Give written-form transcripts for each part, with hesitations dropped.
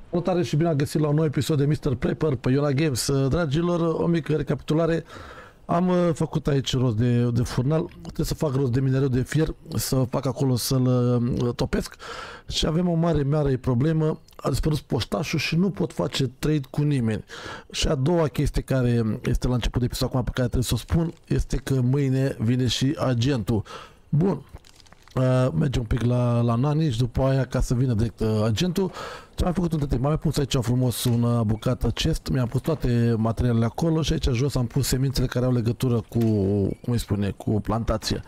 Salutare și bine am găsit la un nou episod de Mr. Prepper pe Iona Games. Dragilor, o mică recapitulare. Am făcut aici rost de furnal, trebuie să fac rost de minereu de fier, să fac acolo să-l topesc și avem o mare problemă, a dispărut poștașul și nu pot face trade cu nimeni. Și a doua chestie care este la început de episod acum pe care trebuie să o spun este că mâine vine și agentul. Bun. Mergem un pic la Nani și după aia ca să vină direct agentul. Ce am făcut între timp? Am pus aici frumos una bucată chest, mi-am pus toate materialele acolo și aici jos am pus semințele care au legătură cu, cum îi spune, cu plantația.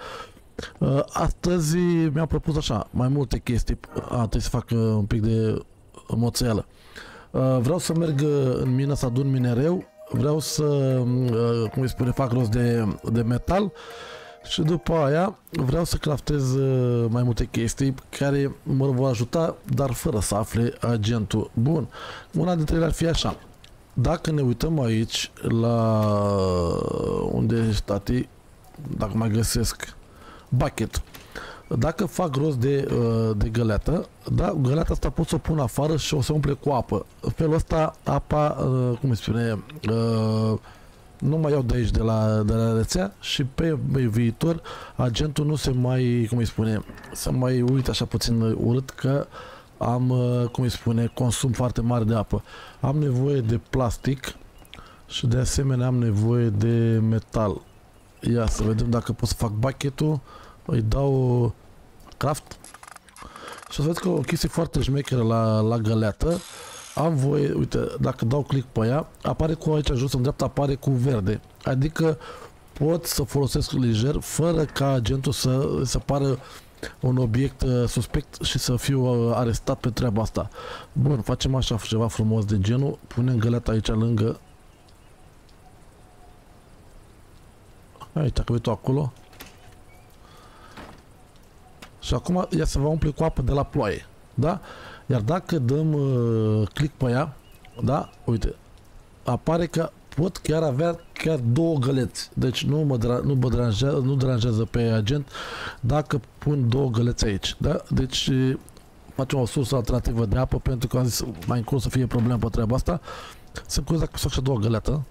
Astăzi mi-am propus așa, mai multe chestii, trebuie să fac un pic de moțeală. Vreau să merg în mină să adun minereu, vreau să, cum îi spune, fac rost de metal. Și după aia vreau să craftez mai multe chestii care mă vor ajuta, dar fără să afle agentul. Bun, una dintre ele ar fi așa. Dacă ne uităm aici la unde state, dacă mai găsesc bucket, dacă fac rost de găleată, da, găleata asta pot să o pun afară și o să umple cu apă. Felul ăsta apa, cum îi spune, nu mai iau de aici de la rețea și pe viitor agentul nu se mai, cum îi spune, să mai uit așa puțin urât că am, cum îi spune, consum foarte mare de apă. Am nevoie de plastic și de asemenea am nevoie de metal. Ia să vedem dacă pot să fac bucket-ul, îi dau craft și o să vedeți că o chestie foarte șmecheră la găleată. Am voie, uite, dacă dau click pe ea, apare cu aici jos în dreapta, apare cu verde. Adică pot să folosesc lejer fără ca agentul să pară un obiect suspect și să fiu arestat pe treaba asta. Bun, facem așa ceva frumos de genul, punem găleata aici lângă. Aici, că vezi tu acolo. Și acum ea se va umple cu apă de la ploaie, da? Iar dacă dăm click pe ea, da, uite, apare că pot chiar avea două găleți. Deci nu deranjează pe agent dacă pun două găleți aici, da? Deci facem o sursă alternativă de apă pentru că am zis mai încolo să fie problemă pe treaba asta. Sunt curios dacă pot să fac și două găleată.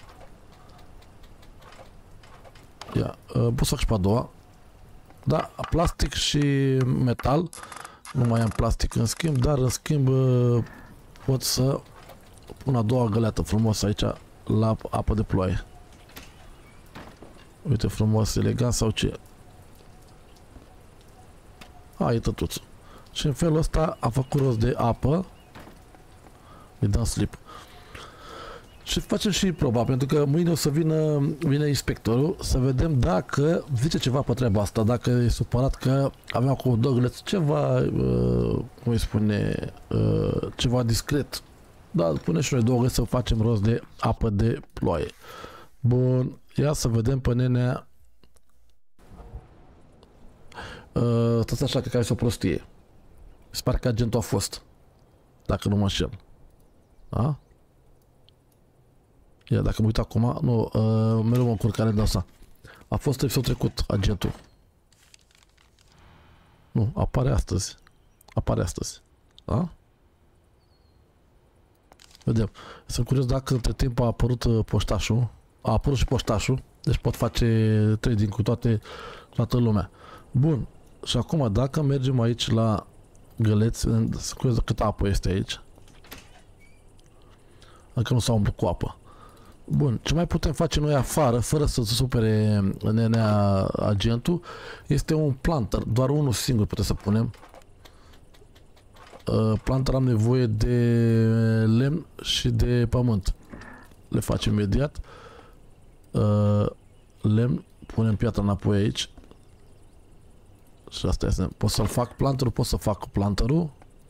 Ia, pot să fac și pe a doua. Da, plastic și metal. Nu mai am plastic în schimb, dar în schimb pot să pun a doua găleată frumos aici la apă de ploaie. Uite frumos, elegant sau ce? E tătuț. Și în felul ăsta am făcut rost de apă. Îi dăm slip. Și facem și proba, pentru că mâine o să vine inspectorul să vedem dacă zice ceva pe treaba asta, dacă e supărat că avem acolo două găleți, ceva, cum îi spune, ceva discret. Da, pune și noi două găleți să facem rost de apă de ploaie. Bun, ia să vedem pe nenea. Stați așa, că care e o prostie. Se pare că agentul a fost, dacă nu mă înșel. Da? Ia, dacă mă uit acum, nu, mereu mă încurcare de asta. A fost episodul trecut, agentul. Nu, apare astăzi. Apare astăzi. Da? Vedem. Sunt curios dacă între timp a apărut poștașul. A apărut și poștașul, deci pot face trading cu toată lumea. Bun. Și acum, dacă mergem aici la găleți, sunt curios cât apă este aici. Încă nu s-a umplut cu apă. Bun, ce mai putem face noi afară, fără să se supere nenea agentul, este un planter, doar unul singur putem să punem. Planter am nevoie de lemn și de pământ. Le facem imediat. Lemn, punem piatra înapoi aici. Și asta este. Pot să-l fac planterul, pot să fac planterul.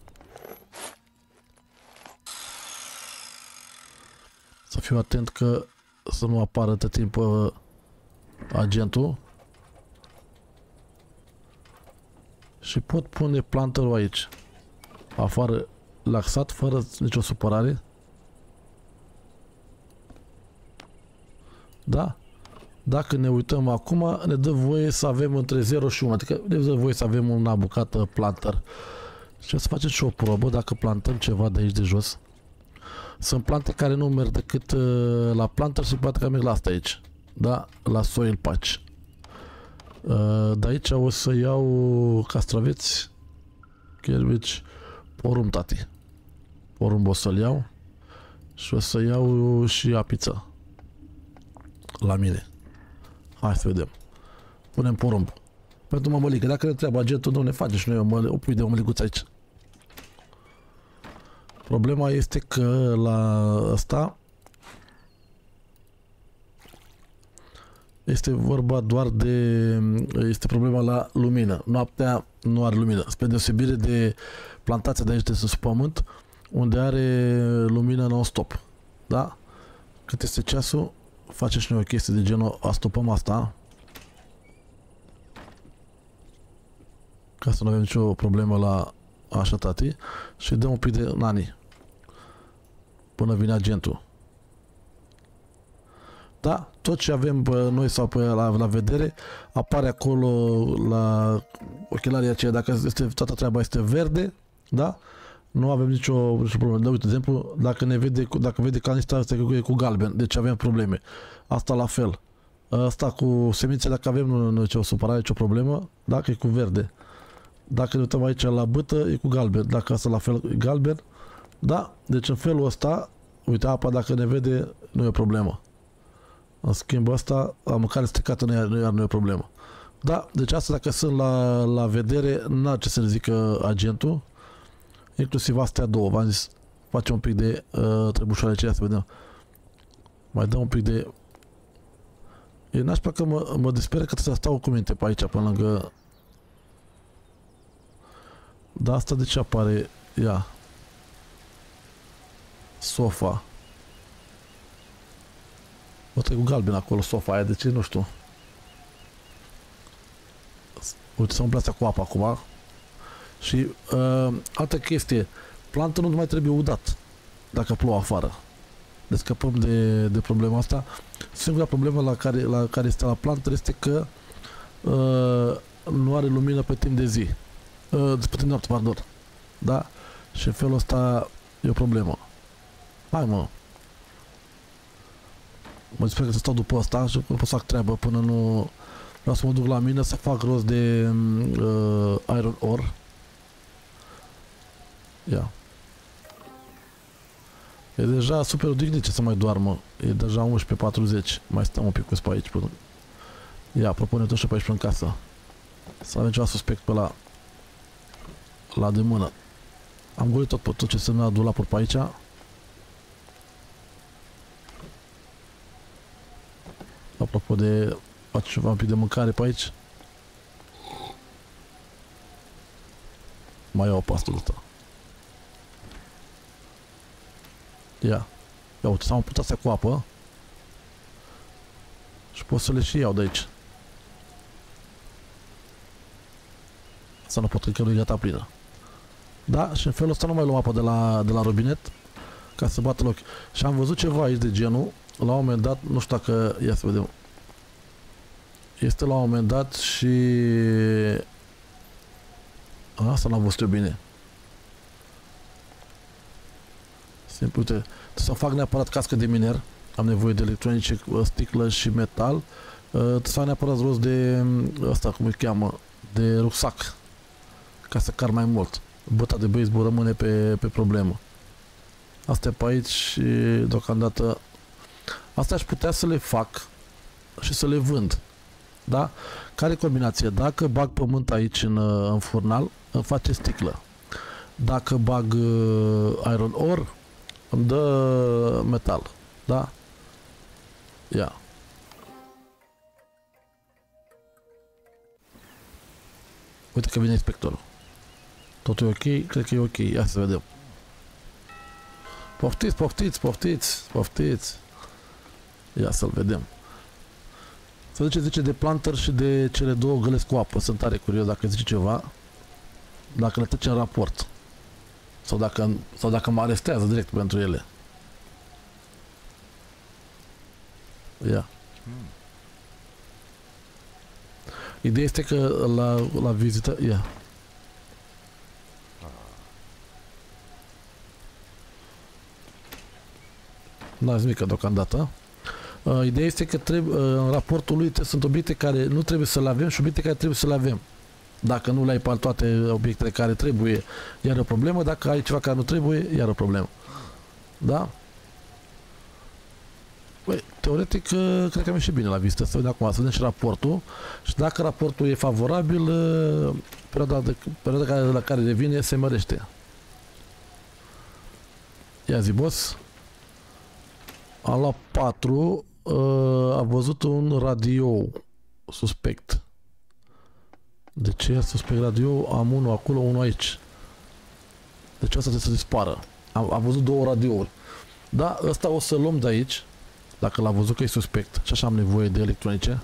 Să fiu atent că să nu apară tot timpul agentul. Și pot pune planterul aici. Afară, laxat, fără nicio supărare. Da? Dacă ne uităm acum, ne dă voie să avem între 0 și 1. Adică ne dă voie să avem una bucată planter. Și o să facem și o probă dacă plantăm ceva de aici de jos. Sunt plante care nu merg decât la planter și plante care merg la asta aici. Da? La soil patch. De aici o să iau castraveți, cherbici, porumb, tati. Porumb o să-l iau și o să iau și apiță la mine. Hai să vedem. Punem porumb. Pentru mămăligă. Dacă ne întreabă agentul, nu ne face și noi o pui de mămăliguță aici. Problema este că la ăsta este vorba doar de... este problema la lumină. Noaptea nu are lumină. Spre deosebire de plantația de aici de sus pământ, unde are lumină non-stop. Da? Cât este ceasul, facem și noi o chestie de genul, astopăm asta, ca să nu avem nicio problemă la așa, tati, și dăm un pic de nani până vine agentul. Da? Tot ce avem noi sau pe la vedere apare acolo la ochelarii aceia. Dacă este, toată treaba este verde, da? Nu avem nicio problemă. De uite, de exemplu, dacă vede canistra asta e cu galben, deci avem probleme. Asta la fel. Asta cu semințe, dacă avem nu nicio supărare, nicio problemă, dacă e cu verde. Dacă ne uităm aici la bâtă, e cu galben. Dacă asta la fel e galben, da? Deci în felul ăsta, uite, apa dacă ne vede, nu e o problemă. În schimb asta, la mâncare stricată nu e o problemă. Da, deci asta dacă sunt la vedere, n-ar ce să ne zică agentul. Inclusiv astea două, v-am zis, facem un pic de trebușoare aceea să vedem. Mai dăm un pic de... E nașpa că mă disperă că trebuie să stau cu minte pe aici, până lângă... Da, asta de ce apare? Ia. Sofa. O trec cu galben acolo, sofa aia, de ce? Nu știu. Uite, să umple asta cu apă acum. Și altă chestie, planta nu mai trebuie udat dacă plouă afară. Ne scăpăm de problema asta. Singura problemă la care este la plantă este că nu are lumină pe timp de zi. Pe timp de noapte, pardon. Da? Și în felul ăsta e o problemă. Hai, mă. Mă sper că să stau după asta și nu pot să fac treabă până nu... Vreau să mă duc la mine să fac rost de iron ore. Ia. E deja super odihnit, ce să mai doarmă. E deja 11:40. Mai stăm un pic pe aici până... Ia, propune tot și pe aici în casă. Să avem ceva suspect pe la de mână. Am golit tot ce semna dulapuri pe aici. Apropo de... fac ceva un pic de mâncare pe aici. Mai iau o pastă de asta. Ia. Ia uite, s-am putut astea cu apă. Și pot să le și iau de aici. Să nu pot, că nu e gata plină. Da, și în felul ăsta nu mai luăm apă de la robinet ca să bată loc. Și am văzut ceva aici de genul. La un moment dat, nu știu dacă... Ia să vedem. Este la un moment dat și... Asta n-am văzut eu bine. Simplu, uite, trebuie să fac neapărat cască de miner. Am nevoie de electronice, sticlă și metal. Trebuie să fac neapărat rost de... Asta, cum îi cheamă? De rucsac. Ca să car mai mult. Băta de baseball rămâne pe problemă. Astea pe aici și deocamdată... Asta aș putea să le fac și să le vând. Da? Care combinație? Dacă bag pământ aici în furnal, îmi face sticlă. Dacă bag iron ore, îmi dă metal. Da? Ia. Uite că vine inspectorul. Totul e ok? Cred că e ok. Ia să vedem. Poftiți, poftiți, poftiți, poftiți. Ia să-l vedem. Să zice de planter și de cele două gălezi cu apă. Sunt tare curios dacă zice ceva. Dacă le trece în raport. Sau dacă mă arestează direct pentru ele. Ia. Ideea este că la vizită... Ia. n-am zis mică deocamdată. Ideea este că în raportul lui sunt obiecte care nu trebuie să le avem și obiecte care trebuie să le avem. Dacă nu le ai pe toate obiectele care trebuie, iar o problemă. Dacă ai ceva care nu trebuie, iar o problemă. Da? Băi, teoretic, cred că am ieșit bine la vizită. Să vedem acum, să vedem și raportul. Și dacă raportul e favorabil, perioada la care revine se mărește. Ia zi, boss. Am luat 4. A văzut un radio suspect. De ce suspect radio? Am unul acolo, unul aici. Deci asta trebuie să dispară. Am văzut 2 radiouri. Da, ăsta o să luăm de aici. Dacă l-a văzut că e suspect. Și așa am nevoie de electronice.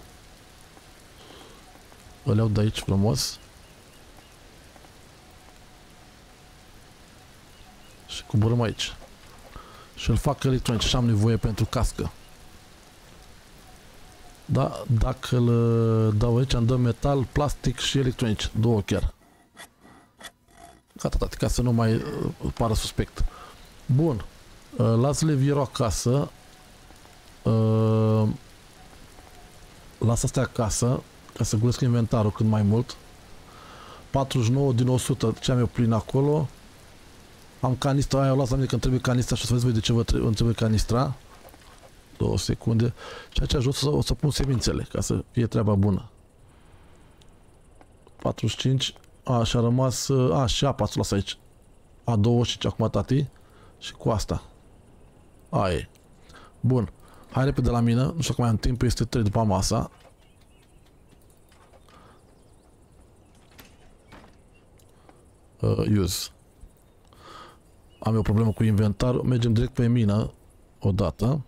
Îl iau de aici frumos. Și coborâm aici. Și îl fac electronice. Și am nevoie pentru cască. Da, dacă îl dau aici, îmi dă metal, plastic și electronici. 2 chiar. Gata, tati, ca să nu mai pară suspect. Bun. Las levierul acasă. Las astea acasă, ca să guresc inventarul cât mai mult. 49 din 100, ce am eu plin acolo. Am canistra aia, o las la mine că îmi trebuie canistra și o să vezi voi de ce îmi trebuie canistra. 2 secunde. Și aici jos o să pun semințele, ca să fie treaba bună. 45. Și a rămas... și apa să las aici. 25 acum, tati. Și cu asta. Aia e. Bun. Hai repede la mine. Nu știu că mai am timp, este 3 după masa. Use. Am eu o problemă cu inventarul. Mergem direct pe mină. Odată.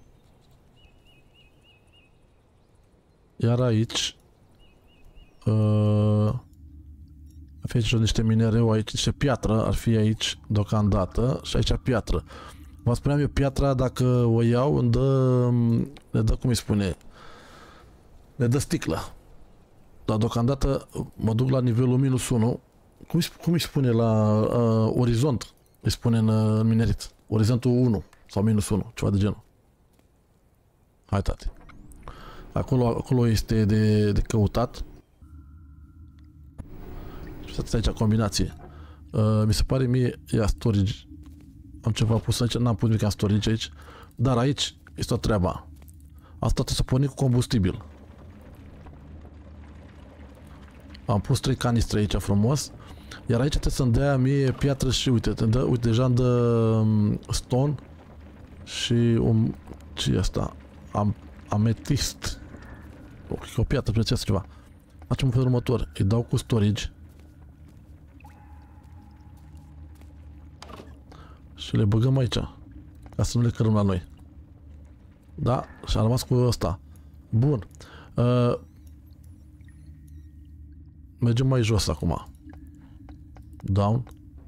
Iar aici ar fi aici niște minereu, aici niște piatră, ar fi aici deocamdată și aici piatră. Vă spuneam eu, piatra dacă o iau ne dă, cum îi spune, ne dă sticlă. Dar deocamdată mă duc la nivelul -1. Cum îi spune la orizont? Îi spune în minerit. Orizontul 1 sau -1, ceva de genul. Hai, tati. Acolo este de căutat. Și stați aici combinație. Mi se pare mie, ia storage. Am ceva pus aici, n-am pus nimic în storage aici. Dar aici este o treaba. Asta trebuie să porni cu combustibil. Am pus 3 canistre aici frumos. Iar aici trebuie să-mi dea mie piatră și uite, uite deja îmi dă stone și ce e asta? Ametist. O piatră prețioasă ceva. Facem în felul următor. Îi dau cu storage. Și le băgăm aici. Ca să nu le cărăm la noi. Da? Și am rămas cu ăsta. Bun. Mergem mai jos acum. Down.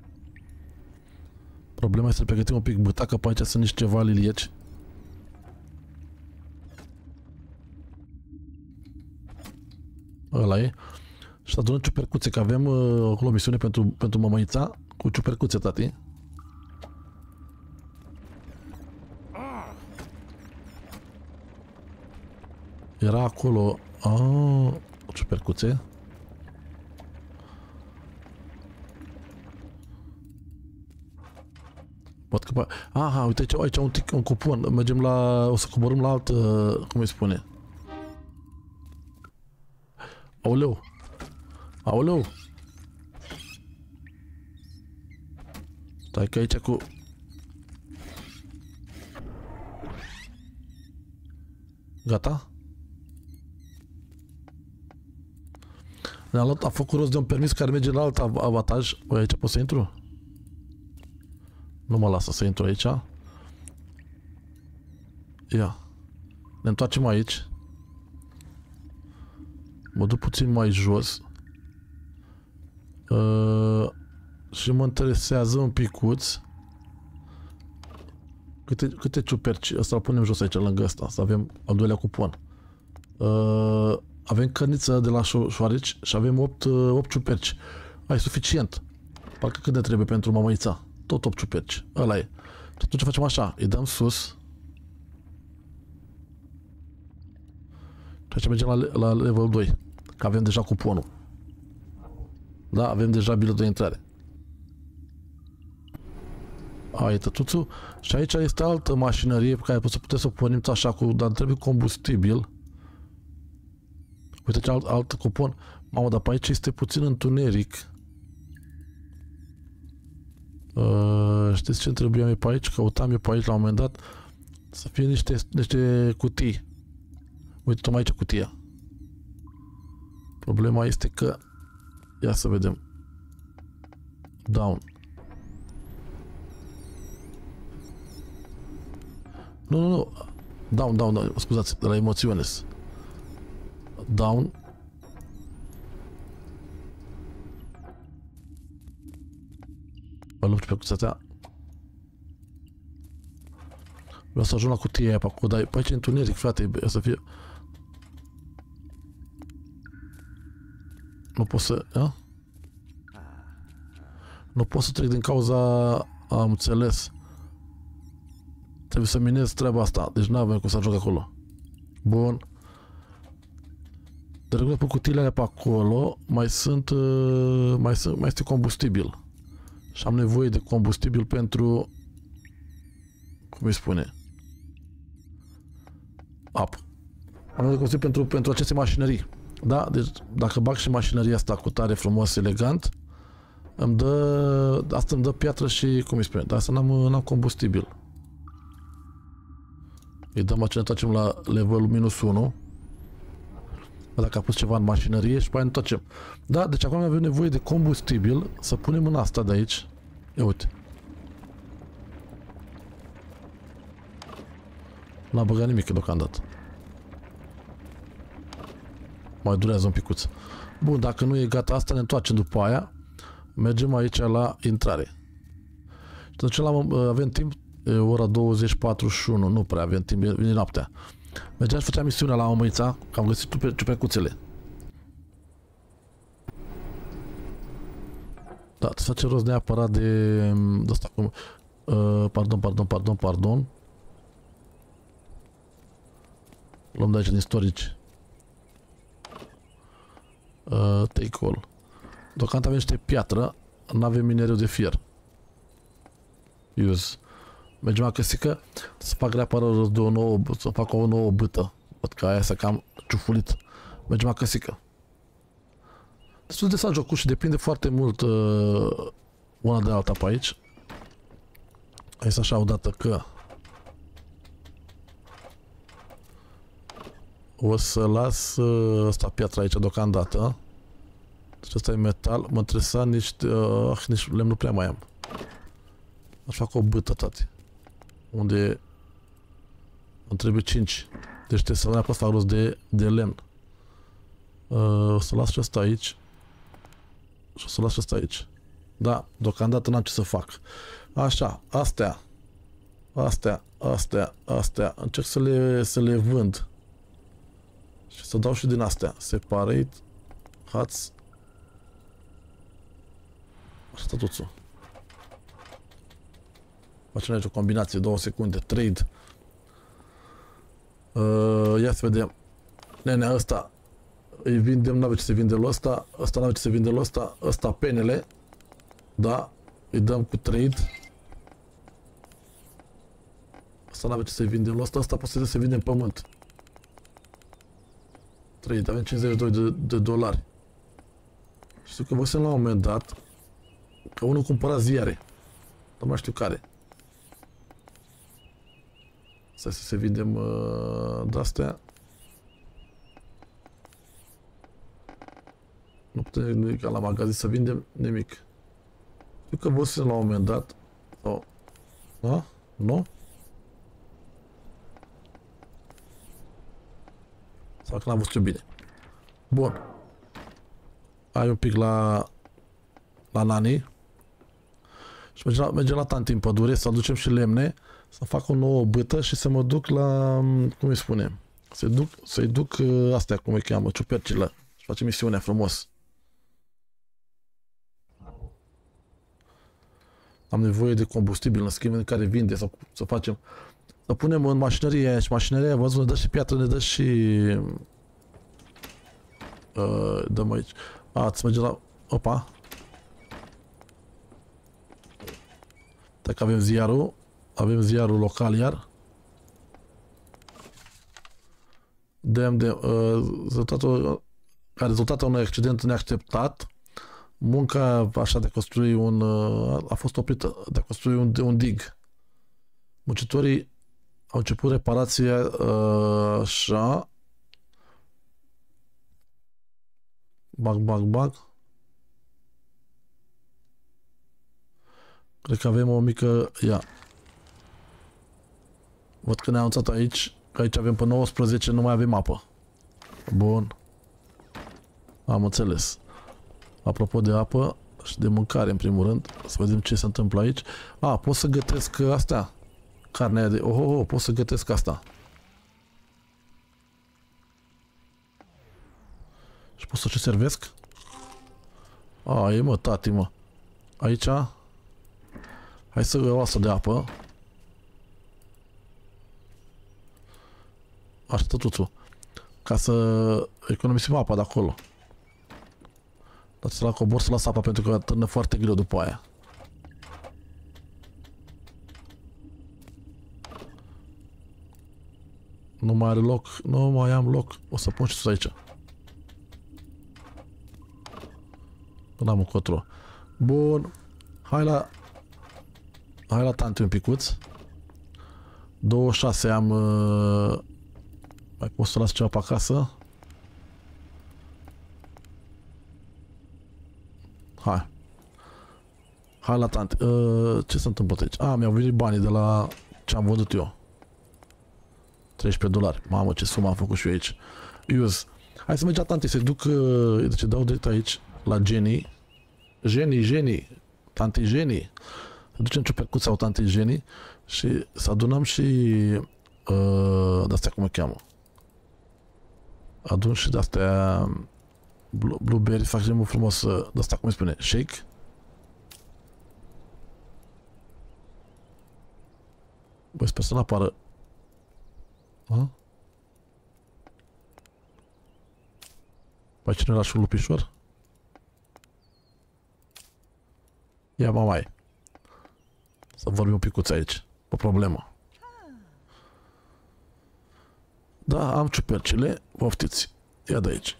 Problema este să pregătim un pic butacă, pe aici sunt niște ceva lilieci. Ăla e. Și adunăm ciupercuțe, că avem acolo o misiune pentru mămăița cu ciupercuțe, tati. Era acolo ciupercuțe. Văd că... Aha, uite aici un cupon. Mergem la... O să coborâm la alt... cum îi spune? Aoleu! Aoleu! Stai că aici cu... Gata? A făcut rost de un permis care merge la alt avantaj. Băi, aici pot să intru? Nu mă lasă să intru aici. Ia. Ne întoarcem aici. Mă duc puțin mai jos. Și mă interesează un picuț. Câte ciuperci? Asta îl punem jos aici, lângă ăsta. Să avem al doilea cupon. Avem cărniță de la șoareci și avem 8 ciuperci. Ai suficient. Parcă cât de trebuie pentru mămăița. Tot 8 ciuperci. Ăla e. Și atunci facem așa. Îi dăm sus. Și aici mergem la level 2. Că avem deja cuponul. Da, avem deja biletul de intrare. Ai tătuțul. Și aici este altă mașinărie pe care puteți să o pornim așa cu, dar trebuie combustibil. Uite ce alt cupon. Mamă, dar pe aici este puțin întuneric. Știți ce trebuia mie pe aici? Căutam eu pe aici la un moment dat să fie niște cutii. Uite, tocmai aici cutia. Problema este că... Ia să vedem. Down. Nu. Down. Scuzați, de la emoționes. Down. Mă lupt pe cuțatea. Vreau să ajung la cutia aia pe acolo, dar pe aici e întuneric, frate, e să fie... Nu pot să... A? Nu pot să trec din cauza... Am înțeles. Trebuie să minez treaba asta, deci nu avem cum să ajung acolo. Bun. De regulă pe cutiile alea pe acolo mai este combustibil. Și am nevoie de combustibil pentru... Cum îi spune? Apă. Am nevoie de combustibil pentru aceste mașinării. Da? Deci dacă bag și mașinăria asta cu tare frumos, elegant, asta îmi dă piatră și, cum îi spune, dar asta n-am combustibil. Îi dăm aici, ne întoarcem la level -1. Dacă a pus ceva în mașinărie și pe aia ne întoarcem. Da, deci acum avem nevoie de combustibil să punem în asta de aici. Ia uite. N-a băgat nimic deocamdată. Mai durează un picuț. Bun, dacă nu e gata asta, ne întoarcem după aia. Mergem aici la intrare. Și atunci avem timp, ora 20:41, nu prea avem timp, vine noaptea. Mergeam și făceam misiunea la Omăița, că am găsit ciupercuțele. Da, să face rost neapărat de asta cum... Pardon. Luăm de aici din storage. Take all. Deocamdată avem niște piatră, nu avem minereu de fier. Use. Mergem la căsică, să fac reapară de să fac o nouă bâtă. Văd că aia s-a cam ciufulit. Mergem la căsică. Destul de s-a jocul și depinde foarte mult una de alta pe aici. Hai să așa odată că o să las asta piatra aici deocamdată. Deci asta e metal. Mă interesa niște lemn nu prea mai am. Aș fac o bâtă, tati. Unde îmi trebuie 5. Deci trebuie să neapărat fac rost de lemn. O să las și asta aici. Și o să las și asta aici. Da, deocamdată n-am ce să fac. Așa, astea. Încerc să le vând. Și să dau și din astea. Separate. Hats. Asta totul. Facem aici o combinație, 2 secunde, trade. Ia să vedem. Nene, ăsta îi vindem, n-avea ce se vinde la ăsta, ăsta n-avea ce se vinde la ăsta, ăsta penele, da, îi dăm cu trade. Ăsta n-avea ce se vinde la ăsta, ăsta poate să se vinde în pământ. Trade, avem 52 de dolari. Știu că văzusem la un moment dat că unul cumpăra ziare, nu mai știu care. Să se vindem de-astea. Nu putem ca la magazin să vindem nimic. Știu că văzusem la un moment dat. Da? Nu? Sau că n-am văzut eu bine. Bun. Ai un pic la Nani. Și mergem la tanti în pădure să aducem și lemne. Să fac o nouă bâtă și să mă duc la... Cum îi spune? Să-i duc astea, cum îi cheamă, ciupercile. Și facem misiunea frumos. Am nevoie de combustibil, în schimb, în care vinde, să facem... Să punem în mașinărie aia și mașinăria aia, văzut, ne dă și piatră, ne dă și... Dăm aici. Ați merge la... Opa. Dacă avem ziarul. Avem ziarul local iar. Dăm de... Ca rezultat a unui accident neașteptat, munca așa de a construi un... a fost oprită de a construi un dig. Muncitorii au început reparația așa. Bag. Cred că avem o mică... Ia. Văd că ne-a anunțat aici, că aici avem pe 19, nu mai avem apă. Bun. Am înțeles. Apropo de apă și de mâncare, în primul rând, să vedem ce se întâmplă aici. Pot să gătesc astea? Carnea de... pot să gătesc asta. Și pot să ce servesc? E mă, tati, mă. Aici... Hai să iau asta de apă. Așa tuțu. Ca să economisim apa de acolo. Dați la cobor să las apa pentru că târnă foarte greu după aia. Nu mai are loc. Nu mai am loc. O să pun și sus aici. Nu am încotro. Bun. Hai la tanti un picuț. 26 am... Mai pot să las ceva pe acasă? Hai la tanti. Ce se întâmplă aici? Mi-au venit banii de la ce am vândut eu. $13. Mamă, ce sumă am făcut și eu aici. Use. Hai să mergem la tanti, să-i duc... Deci dau de aici la Jenny. Jenny. Tanti Jenny. Să ducem ciupercuța sau tanti Jenny și să adunăm și... de-astea cum o cheamă. Adun și de-astea... Blueberry, facem frumos de-asta cum îi spune. Shake. Băi, sper să n-apară. Păi cine era și un lupișor? Ia mamai. Să vorbim un picuț aici. O problemă. Da, am ciupercile. Poftiți. Ia de aici.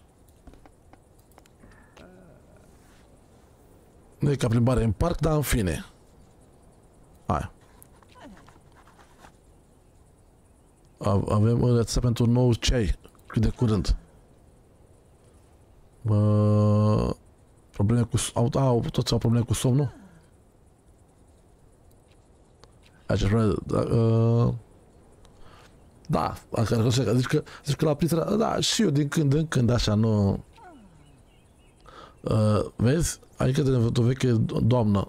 Nu e ca plimbare în parc, dar în fine. Hai. Avem rețeta pentru un nou ceai. Cât de curând. Probleme cu... toți au probleme cu somnul? Aici probleme... Da, zici că la prinț da, și eu din când în când, așa, nu... Vezi? Adică de o veche doamnă.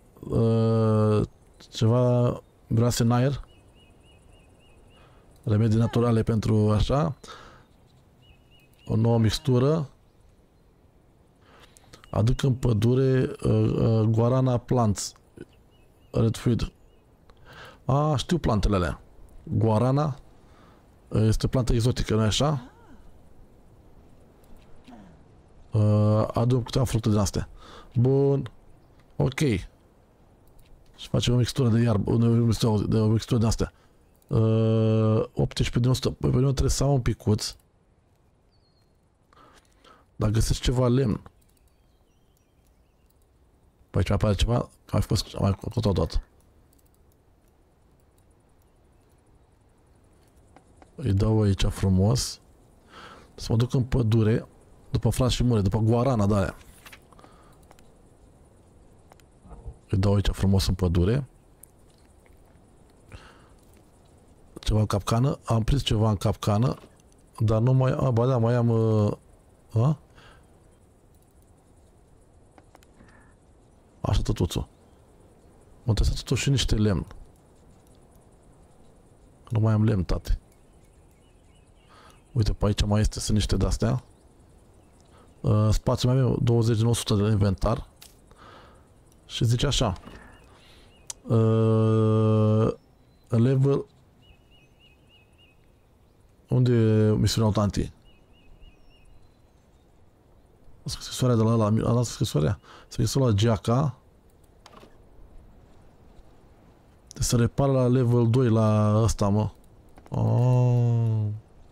Ceva brase în aer. Remedii naturale pentru așa. O nouă mixtură. Aduc în pădure guarana plants. Red food. Știu plantele alea. Guarana este o plantă exotică, nu-i așa? Aduc câteva fructe din astea. Bun. Ok. Și facem o mixtură de iarbă, o mixtură din astea. 18 din 100. Păi pe noi trebuie să am un picuț. Dar găsesc ceva lemn. Păi aici mai apare ceva. Am mai făcut o dată. Îi dau aici frumos. Să mă duc în pădure. După frați și mure, după guarana de aia. Îi dau aici frumos în pădure. Ceva în capcană. Am prins ceva în capcană. Dar nu mai... ba da, mai am... Așa tătuțul. Mă trebuie să totuși niște lemn. Nu mai am lemn, tate. Uite, pe aici mai este, sunt niște de-astea. Spațiul mai avem 20 din 100 de inventar. Și zice așa. Level... Unde e misiunea tanti? Scrisoarea de la ăla, am dat scrisoarea. Să fie la geaca. Se repară la level 2 la ăsta, mă. Oh.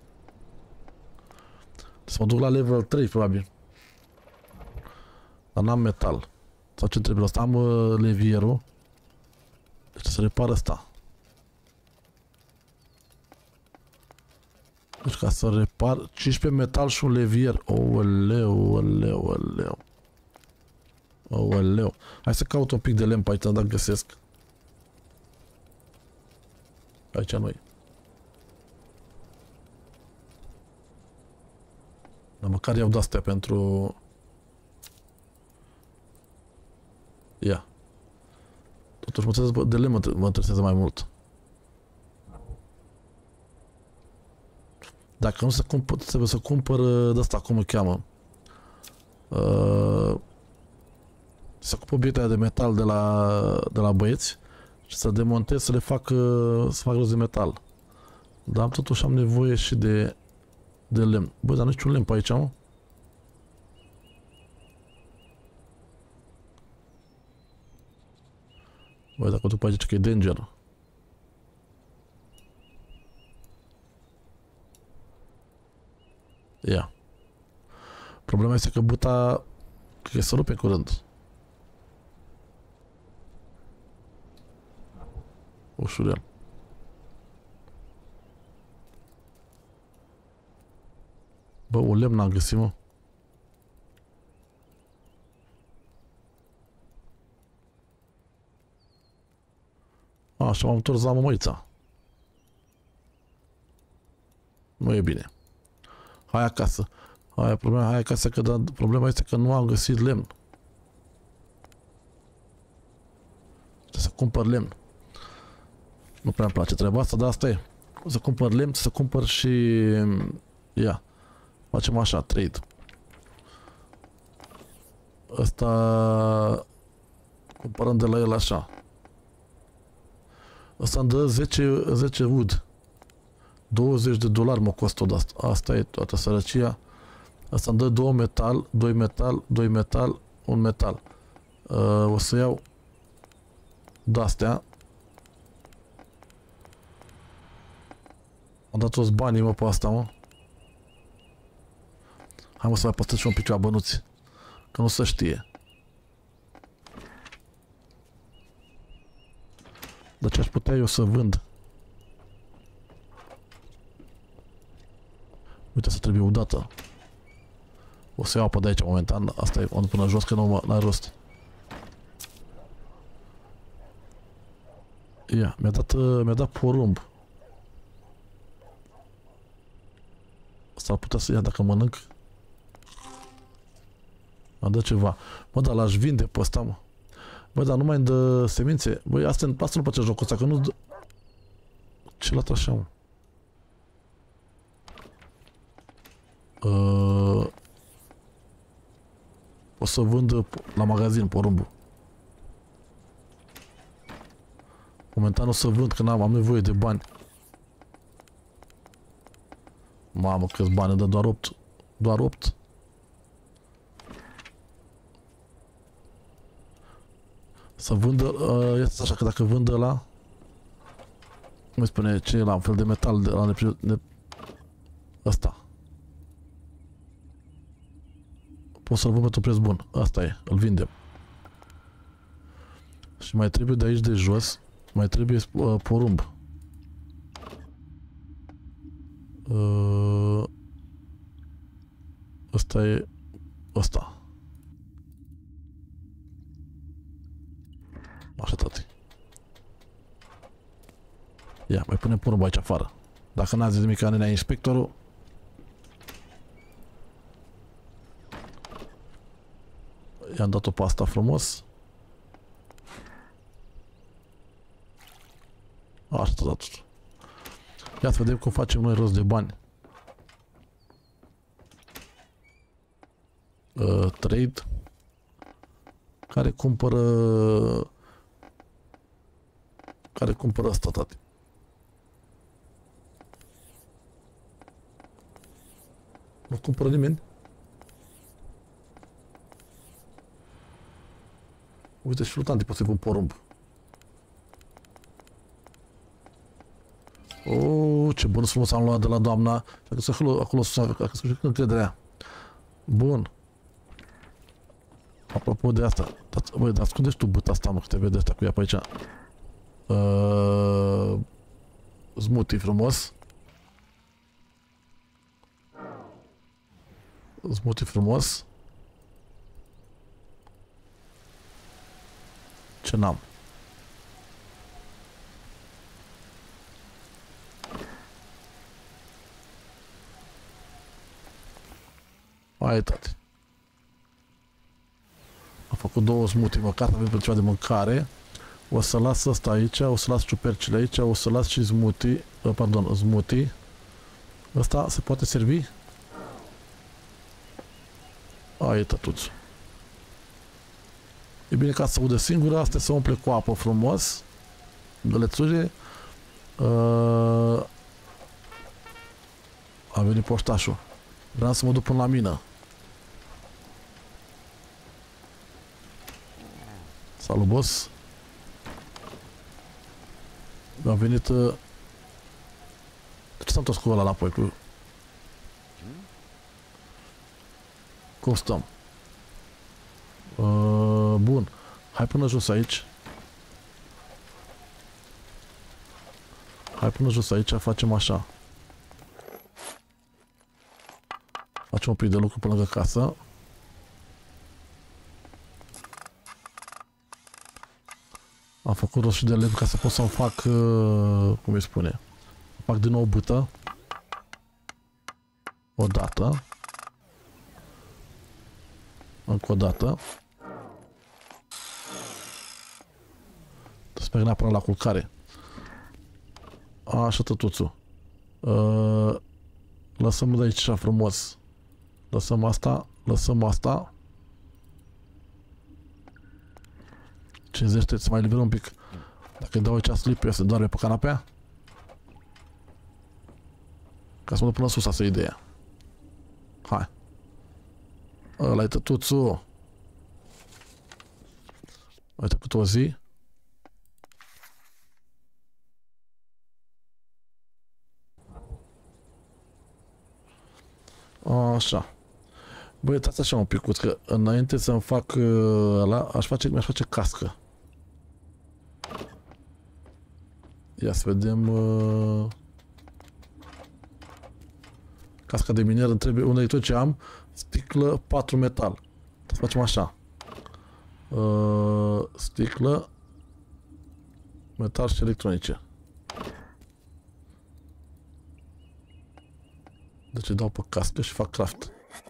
Să mă duc la level 3, probabil. Dar n-am metal. Sau ce trebuie asta? Am levierul. Deci se repară ăsta. Deci ca să repar 15 metal și un levier. Ouleu, oleu, oleu. Ouleu. Hai să caut un pic de lemn pe aici, dacă găsesc. Aici nu-i. Dar măcar iau de-astea pentru... Ia. Totuși de lemn mă interesează mai mult. Dacă nu se cumpăr, trebuie să cumpăr de-asta, cum îl cheamă. Să cumpăr obiectele de metal de la băieți și să demontez, să le fac, să fac rost de metal. Dar totuși am nevoie și de lemn. Băi, dar nu știu un lemn pe aici, mă? Băi, dacă după aici că e danger. Ia. Problema este că buta cred că se rupe curând. Ușurel. Bă, un lemn n-am găsit, mă. Așa m-am întors la mămăița. Nu e bine. Hai acasă. Hai acasă, că problema este că nu am găsit lemn. Trebuie să cumpăr lemn. Nu prea îmi place treaba asta, dar asta e. Să cumpăr lemn, să cumpăr și... Ia. Facem așa, trade. Ăsta... Cumpărăm de la el așa. Ăsta îmi dă 10 wood. $20 mă costă de asta. Asta e toată sărăcia. Asta îmi dă 2 metal, 2 metal, 2 metal, 1 metal. O să iau de-astea. Am dat toți banii, mă, pe asta, mă. Hai, mă, să mai păstrez și un pic la bănuți. Că nu se știe. Dar ce aș putea eu să vând? Uite, să trebuie udată. O să iau apă de aici momentan. Asta e până jos, că nu are rost. Ia, mi-a dat porumb. Asta ar putea să ia dacă mănânc. Mă dă ceva. Mă, dar l-aș vinde pe ăsta, mă. Bă, dar nu mai îmi dă semințe. Băi, asta nu place jocul ăsta, că nu dă... Ce l-a așa, mă? O să vând la magazin porumbul. Momentan o să vând, că am nevoie de bani. Mamă, câți bani dă, doar 8. Doar 8. Să vândă, este așa că dacă vândă la... Cum îi spune, ce e la un fel de metal, de la ăsta. Pot să-l vând pentru preț bun. Asta e, îl vindem. Și mai trebuie de aici de jos, mai trebuie porumb. Ăsta e ăsta. Așa, tati. Ia, mai punem porumb aici afară. Dacă n-a zis nimic ca nenea inspectorul. I-am dat-o pe asta frumos. Așa, tot. Ia să vedem cum facem noi rost de bani. Trade. Care cumpără asta, tati? Nu cumpără nimeni? Uite și flotantii, pot să-i pun porumb. Ce bun frumos am luat de la doamna. Că să acolo sus, că să încrederea. Bun. Apropo de asta, băi, dar ascunde-și tu băta asta, mă, că te vede ăsta cu ea pe aici. Smoothie frumos. Smoothie frumos. Ce n-am? Hai, tati. Am făcut 2 smoothie, măcar avem pe ceva de mâncare. O să las asta aici, o să las ciupercile aici, o să las și smoothie, pardon, smoothie. Ăsta se poate servi? Hai, tătuțu. E bine ca să udă singură, asta se umple cu apă frumos. Gălețurile. A venit poștașul. Vreau să mă duc până la mină. Salut, boss. Mi-a venit... De ce s-a întors cu ăla înapoi? Cum stăm? Bun. Hai până jos aici. Hai până jos aici, facem așa. Facem un pic de lucru până lângă casă. Am făcut rost și de lemn ca să pot să-mi fac, cum îi spune, fac din nou o bâtă. O dată. Încă o dată. Sper că neapărat la culcare. Așa, tătuțu. Lăsăm de aici așa frumos. Lăsăm asta. Lăsăm asta. 50, trebuie să mai liberăm un pic. Dacă îi dau aici slip, eu să doarme pe canapea. Ca să mă duc până sus, asta e ideea. Hai. Ăla-i tătuțu. Ai trecut o zi. Așa. Băi, uitați așa un picuț, că înainte să-mi fac ăla, mi-aș face cască. Ia să vedem... Casca de miner îmi trebuie, unde tot ce am, sticlă, 4 metal. Să facem așa. Sticlă, metal și electronice. Deci îi dau pe cască și fac craft.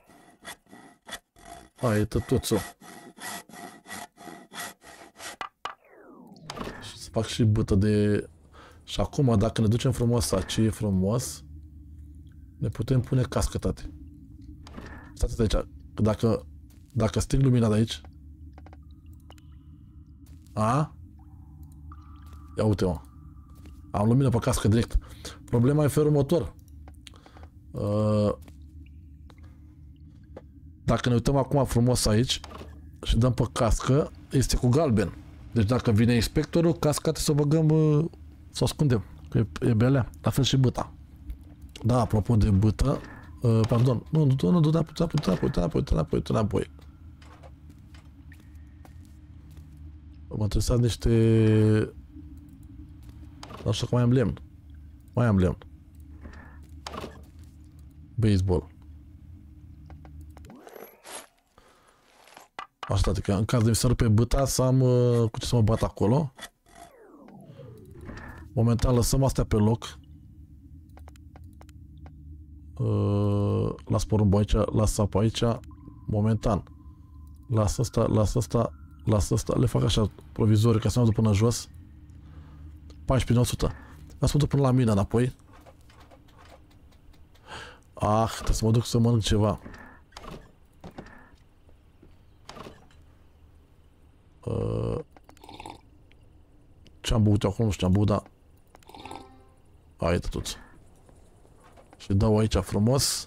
Aia e tătuțul. Și să fac și bâtă de... Și acum, dacă ne ducem frumos aici, e frumos, ne putem pune cască, tate. Stați aici. Dacă sting lumina de aici... A? Ia uite-mă. Am lumină pe cască direct. Problema e felul următor. Dacă ne uităm acum frumos aici și dăm pe cască, este cu galben. Deci dacă vine inspectorul, casca trebuie să o băgăm, să o ascundem. Că e belea. La fel și bâta. Da, apropo de bâtă, pardon, nu, înapoi. Mă interesat niște... Nu știu că mai am lemn. Mai am lemn. Baseball. Așa, adică în caz de mi se rupe bâta, să am cu ce să mă bat acolo. Momentan lăsăm astea pe loc. Las porumbul aici, las apă aici. Momentan. Las asta, las asta, las asta. Le fac așa provizoriu ca să mă duc până jos. 14.900. Las mă duc până la mine înapoi. Trebuie să mă duc să mănânc ceva. Ce-am băut eu acolo, nu știu ce-am băut, dar... Hai, tătuț. Și dau aici frumos.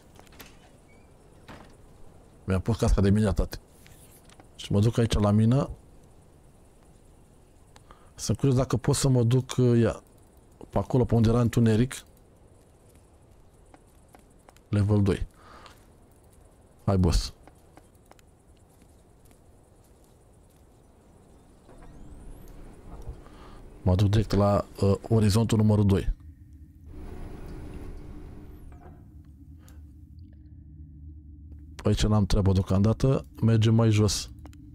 Mi-am pus casca de mine, tate. Și mă duc aici la mină. Sunt curios dacă pot să mă duc pe acolo, pe unde era întuneric. Level 2. Hai, boss. Mă duc direct la orizontul numărul 2. Aici n-am treabă deocamdată. Mergem mai jos.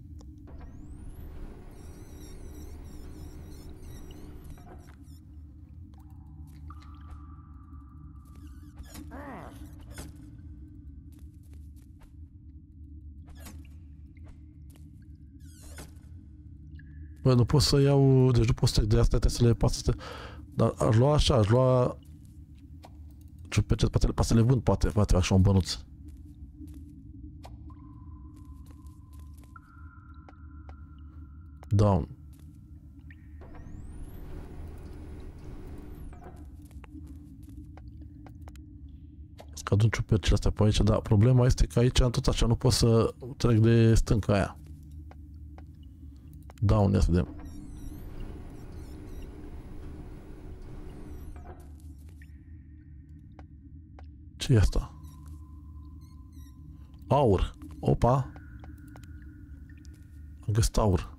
Bă, nu pot să iau, deci nu pot să trec de asta, trebuie să le pas. Dar aș lua așa, aș lua ciupercet, poate să le vând, poate așa un bănuț. Down. Scad un ciupercele astea pe aici, dar problema este că aici tot așa nu pot să trec de stânca aia. Down, ia să vedem. Ce e asta? Aur. Opa. Am găsit aur.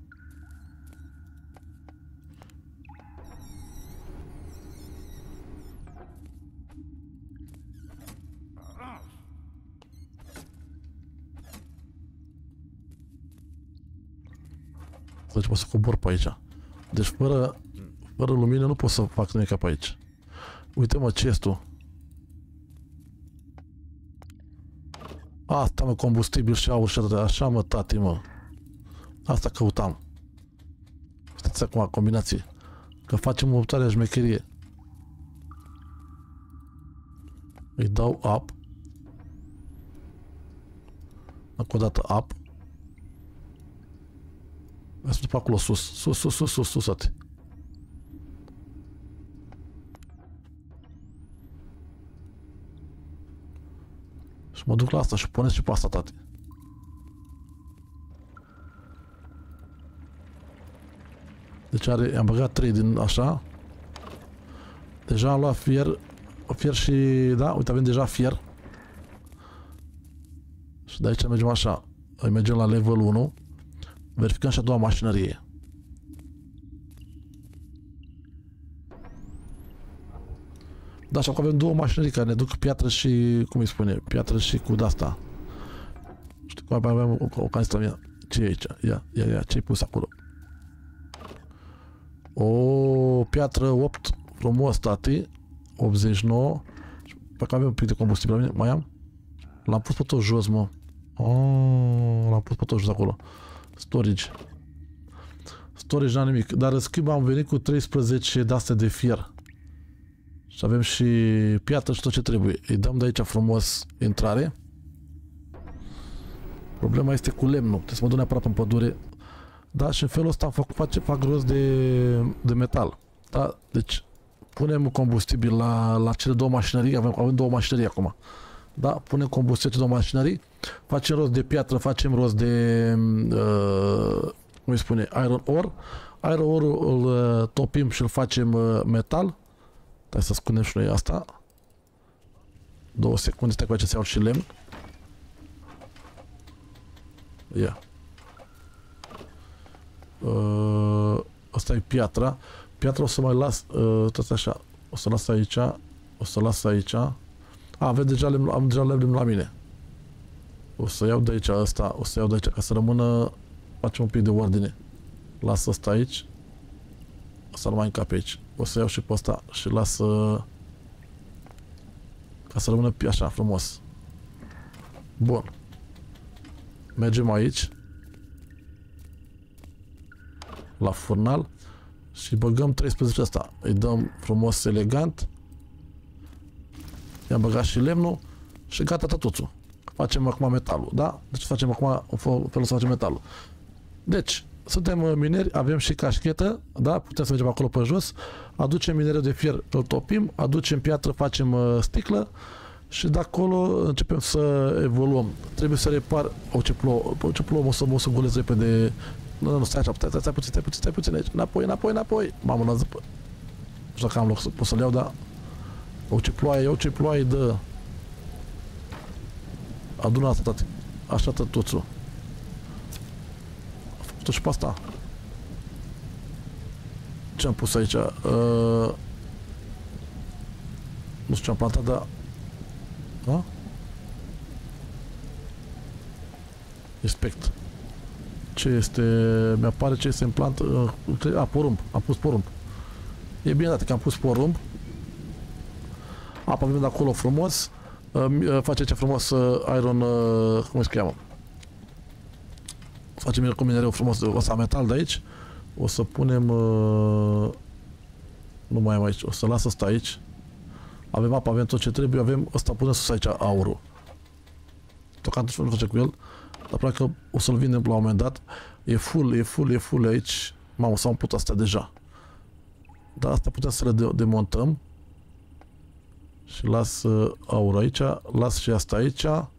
Deci pot să cobor pe aici. Deci fără lumină nu pot să fac nimic pe aici. Uite mă, chestul. Asta mă, combustibil și aur și atât. Așa mă, tati, mă. Asta căutam. Stați acum, combinații. Că facem o optare șmecherie. Îi dau up. Încă o dată up. Hai să duc pe acolo sus, ati. Și mă duc la asta și puneți și pe asta, tati. Deci am băgat 3 din așa. Deja am luat fier și, da, uite, avem deja fier. Și de aici mergem așa. Mergem la level 1. Verificăm și a doua mașinărie. Da, și acum avem două mașinării care ne duc piatră și, cum îi spune, piatră și cu de-asta. Știu cum avem o canistră mea. Ce e aici? Ia, ce-ai pus acolo? O piatră 8, frumos, tati. 89. Dacă avem un pic de combustibil la mine, mai am? L-am pus pe tot jos, mă. L-am pus pe tot jos acolo. Storage. Storage n-am nimic. Dar în schimb am venit cu 13 de-astea de fier. Și avem și piatră și tot ce trebuie. Îi dăm de aici frumos intrare. Problema este cu lemnul. Trebuie să mă duc neapărat în pădure. Da, și în felul ăsta fac rost de metal. Da, deci punem combustibil la cele două mașinării. Avem două mașinării acum. Da, punem combustibil două mașinării. Facem rost de piatră, facem rost de cum îi spune, iron ore. Iron ore îl topim și îl facem metal. Hai să ascundem și noi asta. 2 secunde, stai cu aici să iau și lemn. Ia. Asta e piatra. Piatra o să mai las tot așa. O să las aici. O să las aici. Avem deja lemn, am deja lemn la mine. O să iau de aici asta. O să iau de aici ca să rămână. Facem un pic de ordine. Las asta aici. O să nu mai încape aici. O să iau și pe asta și las ca să rămână așa frumos. Bun. Mergem aici la furnal și băgăm 13 asta. Îi dăm frumos, elegant. I-am băgat și lemnul și gata tătuțul. Facem acum metalul, da? Deci facem acum în felul să facem metalul. Deci, suntem mineri, avem și cașchetă, da? Putem să mergem acolo pe jos, aducem minereu de fier, îl topim, aducem piatră, facem sticlă și de acolo începem să evoluăm. Trebuie să repar, ce plouă, o să golesc repede Nu, stai așa, stai puțin aici. Înapoi. Mamă, la zăpă. Nu știu dacă am loc să pot să-l iau, dar... Iau ce ploaie dă. Adună asta, tati. Așa tătuțul. A făcut-o și pe asta. Ce am pus aici? Nu știu ce am plantat, dar... Da? Respect. Ce este... Mi-apare ce este în plantă... porumb. Am pus porumb. E bine dat că am pus porumb. Apa vine de acolo frumos. Face aici frumos iron... cum se cheamă? Facem cu minereu frumos. O să am metal de aici. O să punem... nu mai am aici. O să las asta aici. Avem apă, avem tot ce trebuie. Avem... Ăsta punem sus aici aurul. Deocamdată nu face cu el. Dar probabil că o să-l vindem la un moment dat. E full aici. Mamă, s-au umplut astea deja. Dar astea putem să le demontăm. Și las aur aici. Las și asta aici.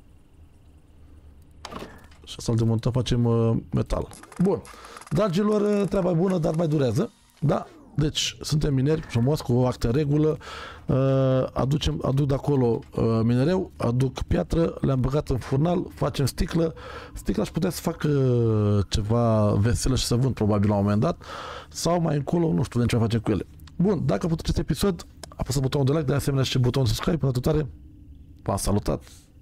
Și să-l demontăm, facem metal. Bun. Dragilor, treaba e bună, dar mai durează. Da? Deci, suntem mineri frumos, cu o actă în regulă. Aduc de acolo minereu, aduc piatră, le-am băgat în furnal, facem sticlă. Sticla aș putea să fac ceva veselă și să vând probabil la un moment dat. Sau mai încolo, nu știu ce face cu ele. Bun, dacă a plăcut acest episod, apăsați butonul de like, de asemenea și butonul subscribe. Până data viitoare, v-am salutat!